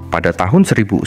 Pada tahun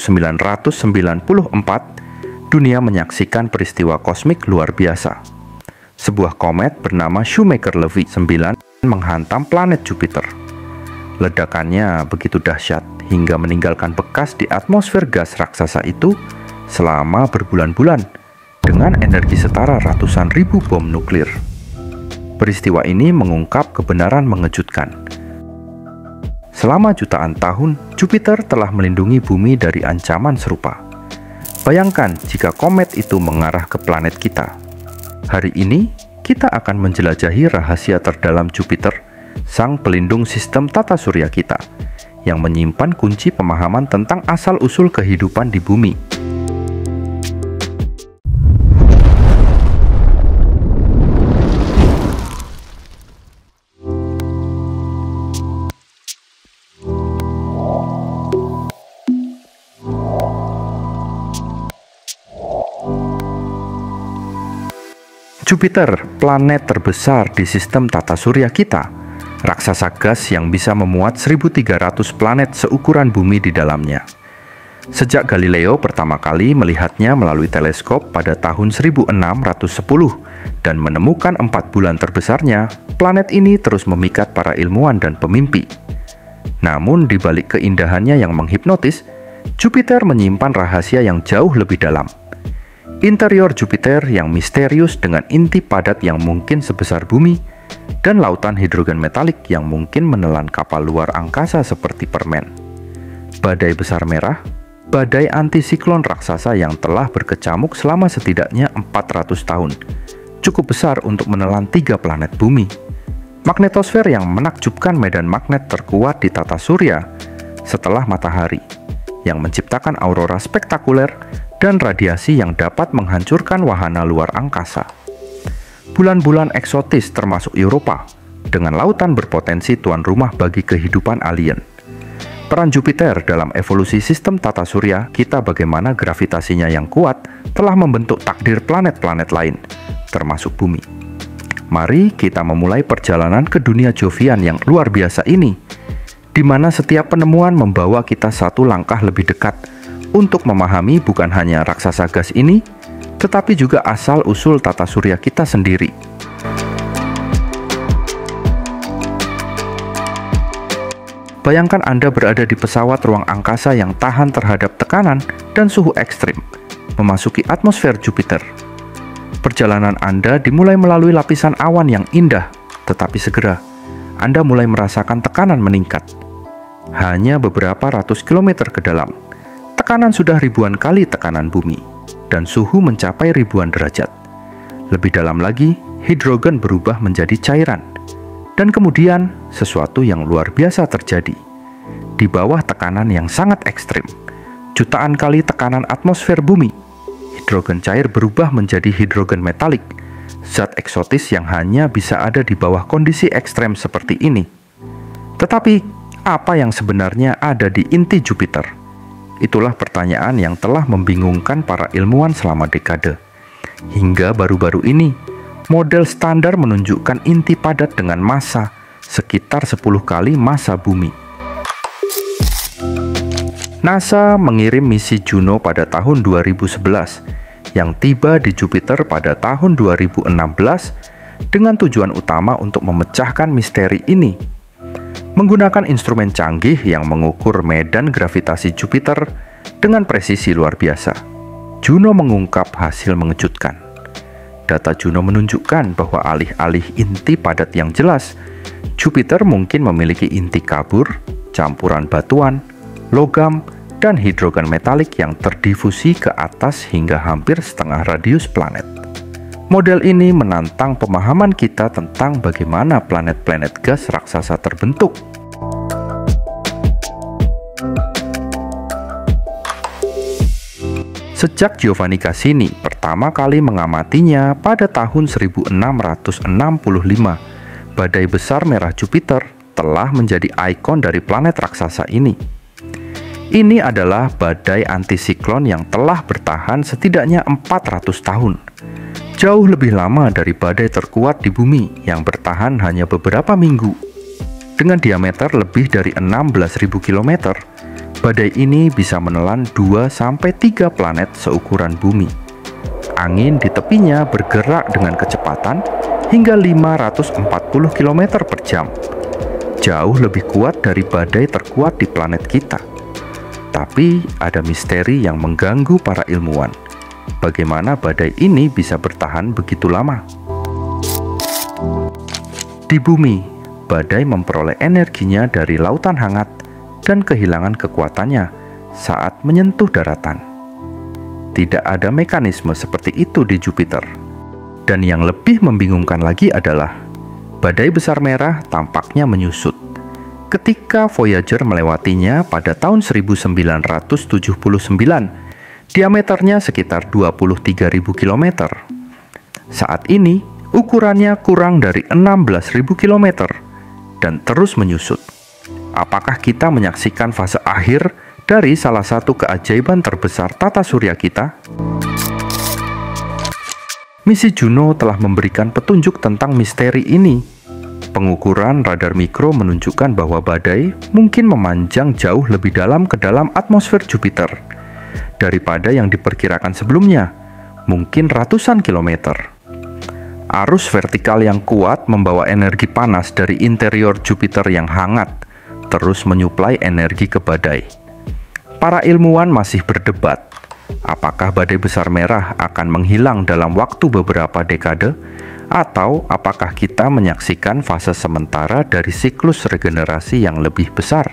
1994, dunia menyaksikan peristiwa kosmik luar biasa. Sebuah komet bernama Shoemaker-Levy 9 menghantam planet Jupiter. Ledakannya begitu dahsyat hingga meninggalkan bekas di atmosfer gas raksasa itu selama berbulan-bulan dengan energi setara ratusan ribu bom nuklir. Peristiwa ini mengungkap kebenaran mengejutkan. Selama jutaan tahun, Jupiter telah melindungi bumi dari ancaman serupa. Bayangkan jika komet itu mengarah ke planet kita. Hari ini, kita akan menjelajahi rahasia terdalam Jupiter, sang pelindung sistem tata surya kita, yang menyimpan kunci pemahaman tentang asal-usul kehidupan di bumi. Jupiter, planet terbesar di sistem tata surya kita, raksasa gas yang bisa memuat 1.300 planet seukuran bumi di dalamnya. Sejak Galileo pertama kali melihatnya melalui teleskop pada tahun 1610 dan menemukan 4 bulan terbesarnya, planet ini terus memikat para ilmuwan dan pemimpi. Namun di balik keindahannya yang menghipnotis, Jupiter menyimpan rahasia yang jauh lebih dalam. Interior Jupiter yang misterius dengan inti padat yang mungkin sebesar bumi dan lautan hidrogen metalik yang mungkin menelan kapal luar angkasa seperti permen. Badai besar merah, badai antisiklon raksasa yang telah berkecamuk selama setidaknya 400 tahun, cukup besar untuk menelan 3 planet bumi. Magnetosfer yang menakjubkan medan magnet terkuat di tata surya setelah matahari, yang menciptakan aurora spektakuler dan radiasi yang dapat menghancurkan wahana luar angkasa. Bulan-bulan eksotis termasuk Europa, dengan lautan berpotensi tuan rumah bagi kehidupan alien. Peran Jupiter dalam evolusi sistem tata surya kita, bagaimana gravitasinya yang kuat telah membentuk takdir planet-planet lain, termasuk bumi. Mari kita memulai perjalanan ke dunia Jovian yang luar biasa ini, di mana setiap penemuan membawa kita satu langkah lebih dekat untuk memahami bukan hanya raksasa gas ini, tetapi juga asal-usul tata surya kita sendiri. Bayangkan Anda berada di pesawat ruang angkasa yang tahan terhadap tekanan dan suhu ekstrim, memasuki atmosfer Jupiter. Perjalanan Anda dimulai melalui lapisan awan yang indah, tetapi segera Anda mulai merasakan tekanan meningkat. Hanya beberapa ratus kilometer ke dalam, tekanan sudah ribuan kali tekanan bumi, dan suhu mencapai ribuan derajat. Lebih dalam lagi, hidrogen berubah menjadi cairan. Dan kemudian, sesuatu yang luar biasa terjadi. Di bawah tekanan yang sangat ekstrim, jutaan kali tekanan atmosfer bumi, hidrogen cair berubah menjadi hidrogen metalik, zat eksotis yang hanya bisa ada di bawah kondisi ekstrem seperti ini. Tetapi, apa yang sebenarnya ada di inti Jupiter? Itulah pertanyaan yang telah membingungkan para ilmuwan selama dekade. Hingga baru-baru ini, model standar menunjukkan inti padat dengan massa sekitar 10 kali massa bumi. NASA mengirim misi Juno pada tahun 2011 yang tiba di Jupiter pada tahun 2016 dengan tujuan utama untuk memecahkan misteri ini. Menggunakan instrumen canggih yang mengukur medan gravitasi Jupiter dengan presisi luar biasa, Juno mengungkap hasil mengejutkan. Data Juno menunjukkan bahwa alih-alih inti padat yang jelas, Jupiter mungkin memiliki inti kabur, campuran batuan, logam, dan hidrogen metalik yang terdifusi ke atas hingga hampir setengah radius planet. Model ini menantang pemahaman kita tentang bagaimana planet-planet gas raksasa terbentuk. Sejak Giovanni Cassini pertama kali mengamatinya pada tahun 1665, badai besar merah Jupiter telah menjadi ikon dari planet raksasa ini. Ini adalah badai antisiklon yang telah bertahan setidaknya 400 tahun. Jauh lebih lama dari badai terkuat di bumi yang bertahan hanya beberapa minggu. Dengan diameter lebih dari 16.000 km, Badai ini bisa menelan 2-3 planet seukuran bumi. Angin di tepinya bergerak dengan kecepatan hingga 540 km per jam. Jauh lebih kuat dari badai terkuat di planet kita. Tapi ada misteri yang mengganggu para ilmuwan. Bagaimana badai ini bisa bertahan begitu lama? Di bumi, badai memperoleh energinya dari lautan hangat dan kehilangan kekuatannya saat menyentuh daratan. Tidak ada mekanisme seperti itu di Jupiter. Dan yang lebih membingungkan lagi adalah badai besar merah tampaknya menyusut ketika Voyager melewatinya pada tahun 1979. Diameternya sekitar 23.000 km. Saat ini, ukurannya kurang dari 16.000 km dan terus menyusut. Apakah kita menyaksikan fase akhir dari salah satu keajaiban terbesar tata surya kita? Misi Juno telah memberikan petunjuk tentang misteri ini. Pengukuran radar mikro menunjukkan bahwa badai mungkin memanjang jauh lebih dalam ke dalam atmosfer Jupiter daripada yang diperkirakan sebelumnya, mungkin ratusan kilometer. Arus vertikal yang kuat membawa energi panas dari interior Jupiter yang hangat, terus menyuplai energi ke badai. Para ilmuwan masih berdebat, apakah badai besar merah akan menghilang dalam waktu beberapa dekade, atau apakah kita menyaksikan fase sementara dari siklus regenerasi yang lebih besar.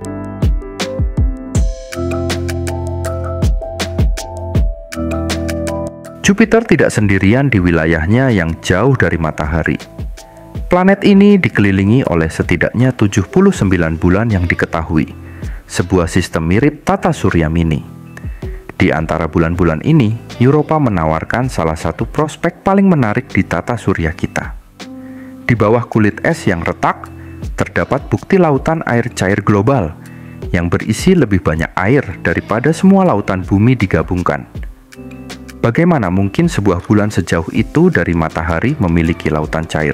Jupiter tidak sendirian di wilayahnya yang jauh dari matahari. Planet ini dikelilingi oleh setidaknya 79 bulan yang diketahui, sebuah sistem mirip tata surya mini. Di antara bulan-bulan ini, Europa menawarkan salah satu prospek paling menarik di tata surya kita. Di bawah kulit es yang retak, terdapat bukti lautan air cair global yang berisi lebih banyak air daripada semua lautan bumi digabungkan. Bagaimana mungkin sebuah bulan sejauh itu dari matahari memiliki lautan cair?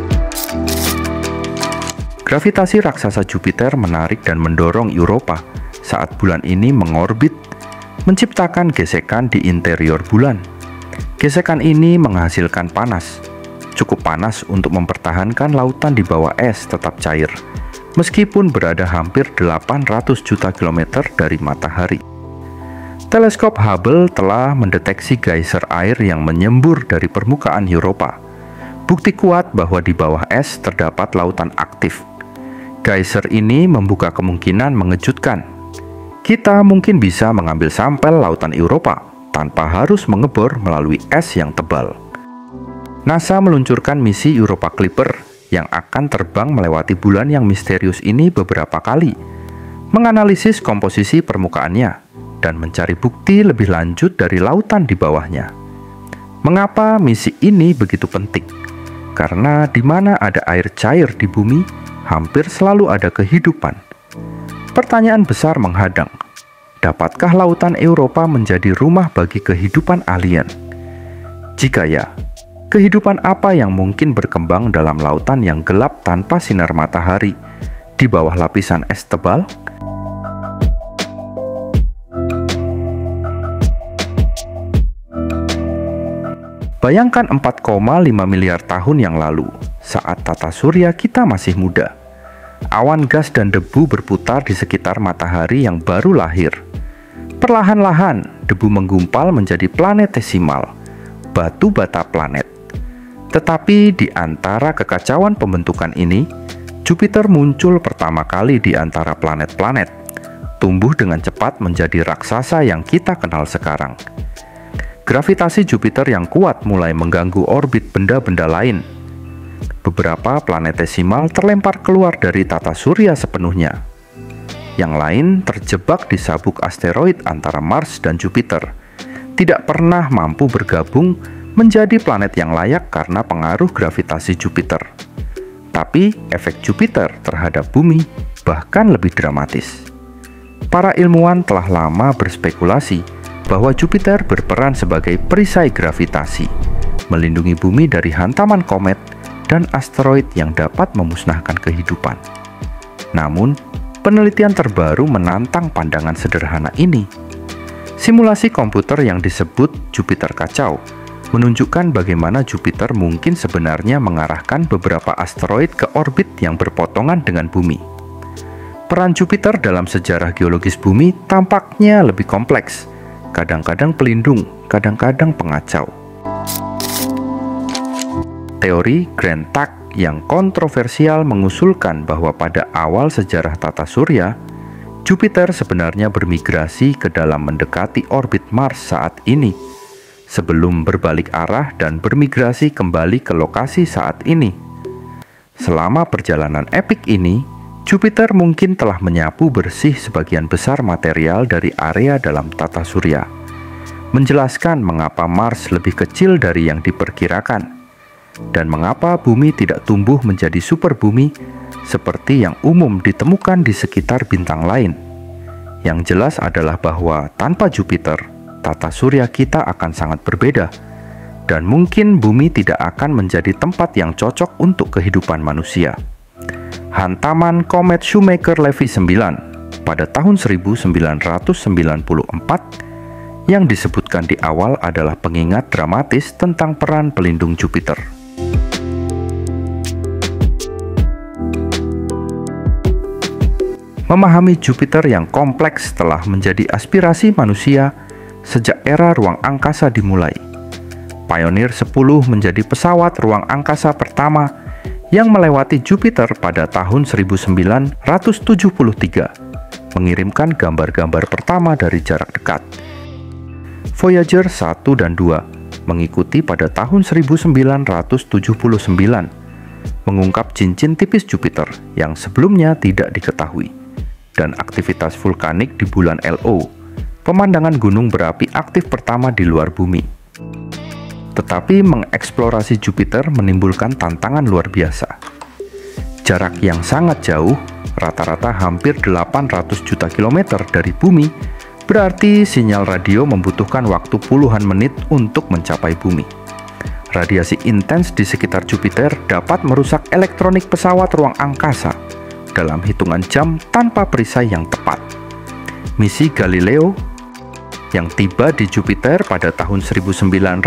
Gravitasi raksasa Jupiter menarik dan mendorong Europa saat bulan ini mengorbit, menciptakan gesekan di interior bulan. Gesekan ini menghasilkan panas, cukup panas untuk mempertahankan lautan di bawah es tetap cair, meskipun berada hampir 800 juta kilometer dari matahari. Teleskop Hubble telah mendeteksi geyser air yang menyembur dari permukaan Europa. Bukti kuat bahwa di bawah es terdapat lautan aktif. Geyser ini membuka kemungkinan mengejutkan. Kita mungkin bisa mengambil sampel lautan Europa tanpa harus mengebor melalui es yang tebal. NASA meluncurkan misi Europa Clipper yang akan terbang melewati bulan yang misterius ini beberapa kali, menganalisis komposisi permukaannya, dan mencari bukti lebih lanjut dari lautan di bawahnya. Mengapa misi ini begitu penting? Karena di mana ada air cair di bumi, hampir selalu ada kehidupan. Pertanyaan besar menghadang. Dapatkah lautan Europa menjadi rumah bagi kehidupan alien? Jika ya, kehidupan apa yang mungkin berkembang dalam lautan yang gelap tanpa sinar matahari, di bawah lapisan es tebal? Bayangkan 4,5 miliar tahun yang lalu, saat tata surya kita masih muda. Awan gas dan debu berputar di sekitar matahari yang baru lahir. Perlahan-lahan, debu menggumpal menjadi planetesimal, batu bata planet. Tetapi di antara kekacauan pembentukan ini, Jupiter muncul pertama kali di antara planet-planet, tumbuh dengan cepat menjadi raksasa yang kita kenal sekarang. Gravitasi Jupiter yang kuat mulai mengganggu orbit benda-benda lain. Beberapa planetesimal terlempar keluar dari tata surya sepenuhnya. Yang lain terjebak di sabuk asteroid antara Mars dan Jupiter, tidak pernah mampu bergabung menjadi planet yang layak karena pengaruh gravitasi Jupiter. Tapi efek Jupiter terhadap bumi bahkan lebih dramatis. Para ilmuwan telah lama berspekulasi bahwa Jupiter berperan sebagai perisai gravitasi, melindungi bumi dari hantaman komet dan asteroid yang dapat memusnahkan kehidupan. Namun, Penelitian terbaru menantang pandangan sederhana ini. Simulasi komputer yang disebut Jupiter kacau menunjukkan bagaimana Jupiter mungkin sebenarnya mengarahkan beberapa asteroid ke orbit yang berpotongan dengan bumi. Peran Jupiter dalam sejarah geologis bumi tampaknya lebih kompleks, kadang-kadang pelindung, kadang-kadang pengacau. Teori Grand Tack yang kontroversial mengusulkan bahwa pada awal sejarah tata surya, Jupiter sebenarnya bermigrasi ke dalam mendekati orbit Mars saat ini, sebelum berbalik arah dan bermigrasi kembali ke lokasi saat ini. Selama perjalanan epik ini, Jupiter mungkin telah menyapu bersih sebagian besar material dari area dalam tata surya, menjelaskan mengapa Mars lebih kecil dari yang diperkirakan, dan mengapa bumi tidak tumbuh menjadi superbumi seperti yang umum ditemukan di sekitar bintang lain. Yang jelas adalah bahwa tanpa Jupiter, tata surya kita akan sangat berbeda, dan mungkin bumi tidak akan menjadi tempat yang cocok untuk kehidupan manusia. Hantaman komet Shoemaker-Levy 9 pada tahun 1994 yang disebutkan di awal adalah pengingat dramatis tentang peran pelindung Jupiter. Memahami Jupiter yang kompleks telah menjadi aspirasi manusia sejak era ruang angkasa dimulai. Pioneer 10 menjadi pesawat ruang angkasa pertama yang melewati Jupiter pada tahun 1973, mengirimkan gambar-gambar pertama dari jarak dekat. Voyager 1 dan 2 mengikuti pada tahun 1979, mengungkap cincin tipis Jupiter yang sebelumnya tidak diketahui, dan aktivitas vulkanik di bulan Lo, pemandangan gunung berapi aktif pertama di luar bumi. Tetapi mengeksplorasi Jupiter menimbulkan tantangan luar biasa. Jarak yang sangat jauh, rata-rata hampir 800 juta kilometer dari bumi, berarti sinyal radio membutuhkan waktu puluhan menit untuk mencapai bumi. Radiasi intens di sekitar Jupiter dapat merusak elektronik pesawat ruang angkasa dalam hitungan jam tanpa perisai yang tepat. Misi Galileo yang tiba di Jupiter pada tahun 1995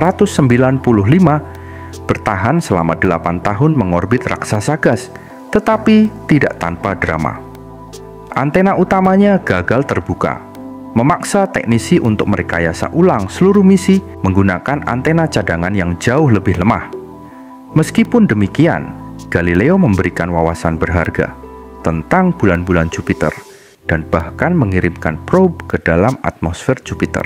bertahan selama 8 tahun mengorbit raksasa gas, tetapi tidak tanpa drama. Antena utamanya gagal terbuka, memaksa teknisi untuk merekayasa ulang seluruh misi menggunakan antena cadangan yang jauh lebih lemah. Meskipun demikian, Galileo memberikan wawasan berharga tentang bulan-bulan Jupiter dan bahkan mengirimkan probe ke dalam atmosfer Jupiter.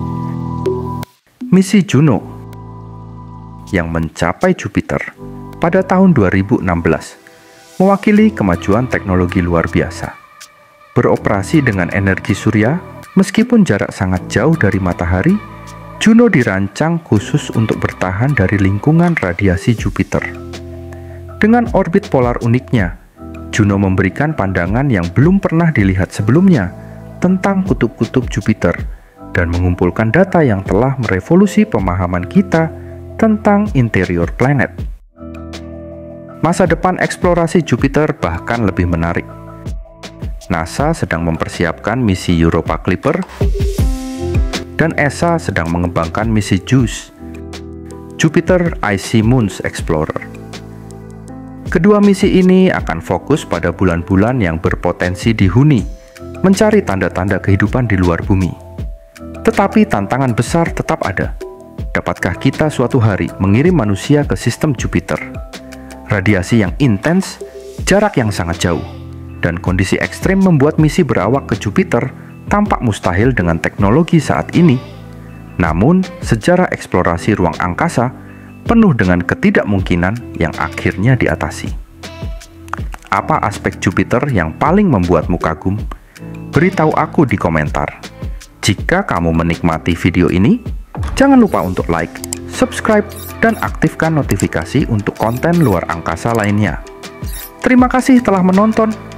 Misi Juno yang mencapai Jupiter pada tahun 2016 mewakili kemajuan teknologi luar biasa. Beroperasi dengan energi surya, meskipun jarak sangat jauh dari matahari, Juno dirancang khusus untuk bertahan dari lingkungan radiasi Jupiter. Dengan orbit polar uniknya, Juno memberikan pandangan yang belum pernah dilihat sebelumnya tentang kutub-kutub Jupiter dan mengumpulkan data yang telah merevolusi pemahaman kita tentang interior planet. Masa depan eksplorasi Jupiter bahkan lebih menarik. NASA sedang mempersiapkan misi Europa Clipper dan ESA sedang mengembangkan misi JUICE, Jupiter Icy Moons Explorer. Kedua misi ini akan fokus pada bulan-bulan yang berpotensi dihuni, mencari tanda-tanda kehidupan di luar bumi. Tetapi tantangan besar tetap ada. Dapatkah kita suatu hari mengirim manusia ke sistem Jupiter? Radiasi yang intens, jarak yang sangat jauh, dan kondisi ekstrim membuat misi berawak ke Jupiter tampak mustahil dengan teknologi saat ini. Namun, sejarah eksplorasi ruang angkasa penuh dengan ketidakmungkinan yang akhirnya diatasi. Apa aspek Jupiter yang paling membuatmu kagum? Beritahu aku di komentar. Jika kamu menikmati video ini, jangan lupa untuk like, subscribe, dan aktifkan notifikasi untuk konten luar angkasa lainnya. Terima kasih telah menonton.